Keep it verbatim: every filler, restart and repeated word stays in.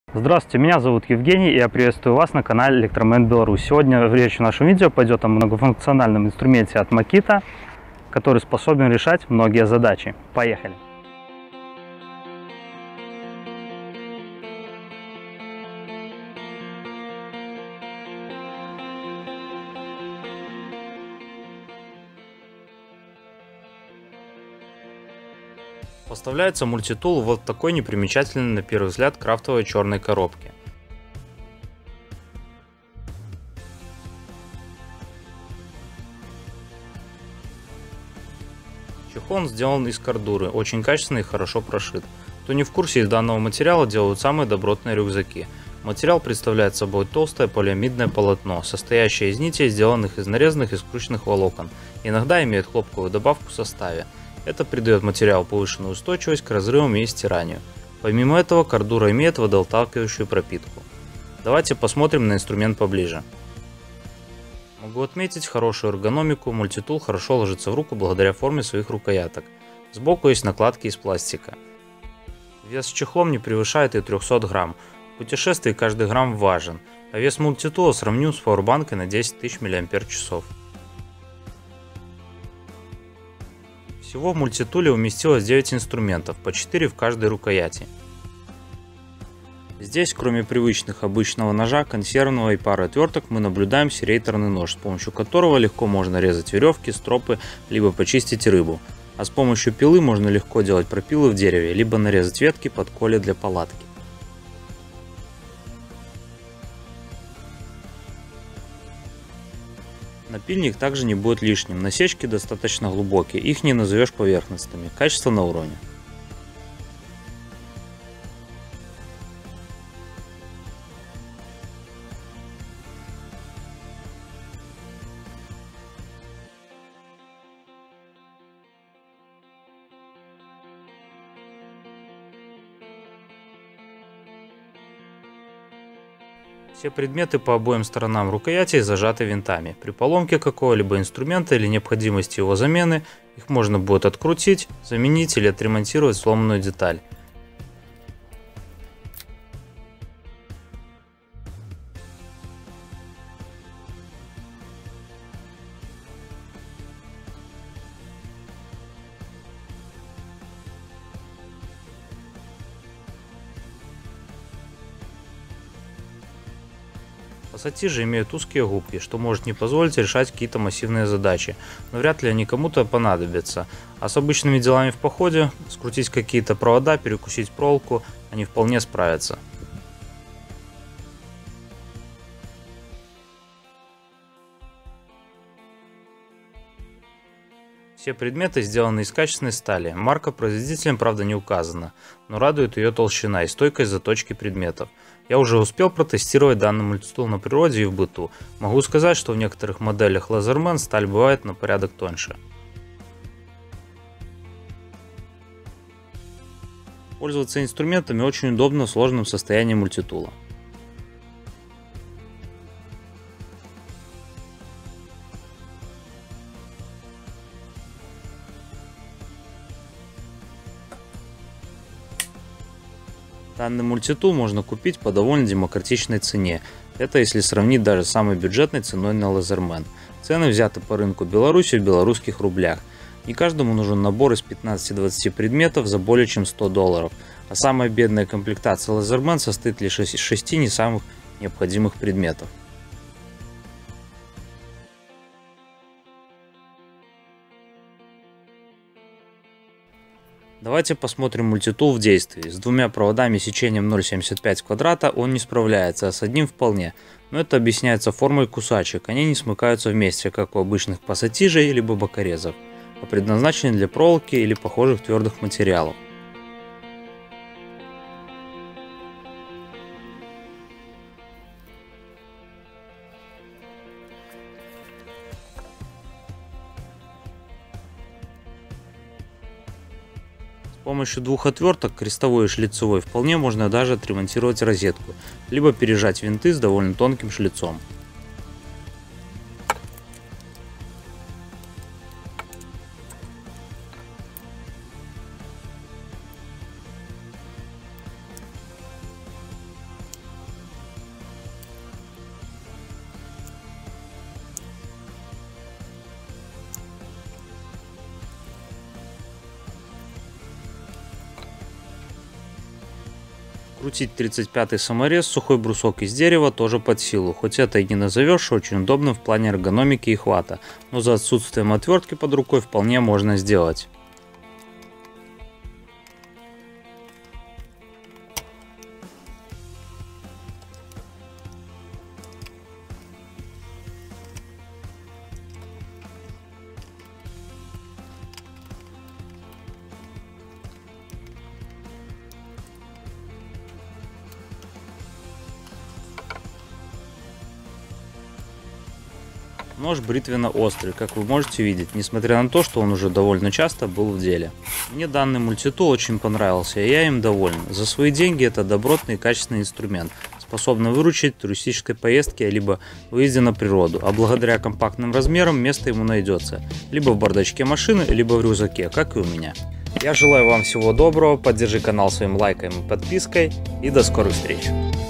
Здравствуйте, меня зовут Евгений, и я приветствую вас на канале Электромэн Беларусь. Сегодня речь в нашем видео пойдет о многофункциональном инструменте от Makita, который способен решать многие задачи. Поехали! Поставляется мультитул в вот такой непримечательной на первый взгляд крафтовой черной коробке. Чехол сделан из кордуры, очень качественный и хорошо прошит. Кто не в курсе, из данного материала делают самые добротные рюкзаки. Материал представляет собой толстое полиамидное полотно, состоящее из нитей, сделанных из нарезанных и скрученных волокон. Иногда имеет хлопковую добавку в составе. Это придает материалу повышенную устойчивость к разрывам и стиранию. Помимо этого, кордура имеет водоотталкивающую пропитку. Давайте посмотрим на инструмент поближе. Могу отметить хорошую эргономику, мультитул хорошо ложится в руку благодаря форме своих рукояток. Сбоку есть накладки из пластика. Вес с чехлом не превышает и трёхсот грамм. В путешествии каждый грамм важен, а вес мультитула сравним с пауэрбанкой на десять тысяч миллиампер-часов. Всего в мультитуле уместилось девять инструментов, по четыре в каждой рукояти. Здесь, кроме привычных обычного ножа, консервного и пары отверток, мы наблюдаем серейторный нож, с помощью которого легко можно резать веревки, стропы, либо почистить рыбу. А с помощью пилы можно легко делать пропилы в дереве, либо нарезать ветки под коле для палатки. Напильник также не будет лишним, насечки достаточно глубокие, их не назовешь поверхностными, качество на уровне. Все предметы по обоим сторонам рукояти зажаты винтами. При поломке какого-либо инструмента или необходимости его замены, их можно будет открутить, заменить или отремонтировать сломанную деталь. Пассатижи имеют узкие губки, что может не позволить решать какие-то массивные задачи, но вряд ли они кому-то понадобятся. А с обычными делами в походе, скрутить какие-то провода, перекусить проволоку, они вполне справятся. Все предметы сделаны из качественной стали, марка производителем, правда, не указана, но радует ее толщина и стойкость заточки предметов. Я уже успел протестировать данный мультитул на природе и в быту. Могу сказать, что в некоторых моделях Laserman сталь бывает на порядок тоньше. Пользоваться инструментами очень удобно в сложном состоянии мультитула. Данный мультитул можно купить по довольно демократичной цене. Это если сравнить даже с самой бюджетной ценой на Laserman. Цены взяты по рынку Беларуси в белорусских рублях. Не каждому нужен набор из пятнадцати-двадцати предметов за более чем сто долларов. А самая бедная комплектация Laserman состоит лишь из шести не самых необходимых предметов. Давайте посмотрим мультитул в действии. С двумя проводами сечением ноль целых семьдесят пять квадрата он не справляется, а с одним вполне. Но это объясняется формой кусачек. Они не смыкаются вместе, как у обычных пассатижей либо бокорезов, а предназначены для проволоки или похожих твердых материалов. С помощью двух отверток, крестовой и шлицевой, вполне можно даже отремонтировать розетку, либо пережать винты с довольно тонким шлицом. Скрутить тридцать пятый саморез, сухой брусок из дерева тоже под силу, хоть это и не назовешь очень удобным в плане эргономики и хвата, но за отсутствием отвертки под рукой вполне можно сделать. Нож бритвенно-острый, как вы можете видеть, несмотря на то, что он уже довольно часто был в деле. Мне данный мультитул очень понравился, и я им доволен. За свои деньги это добротный и качественный инструмент, способный выручить в туристической поездке либо выезде на природу, а благодаря компактным размерам место ему найдется, либо в бардачке машины, либо в рюкзаке, как и у меня. Я желаю вам всего доброго, поддержи канал своим лайком и подпиской, и до скорых встреч!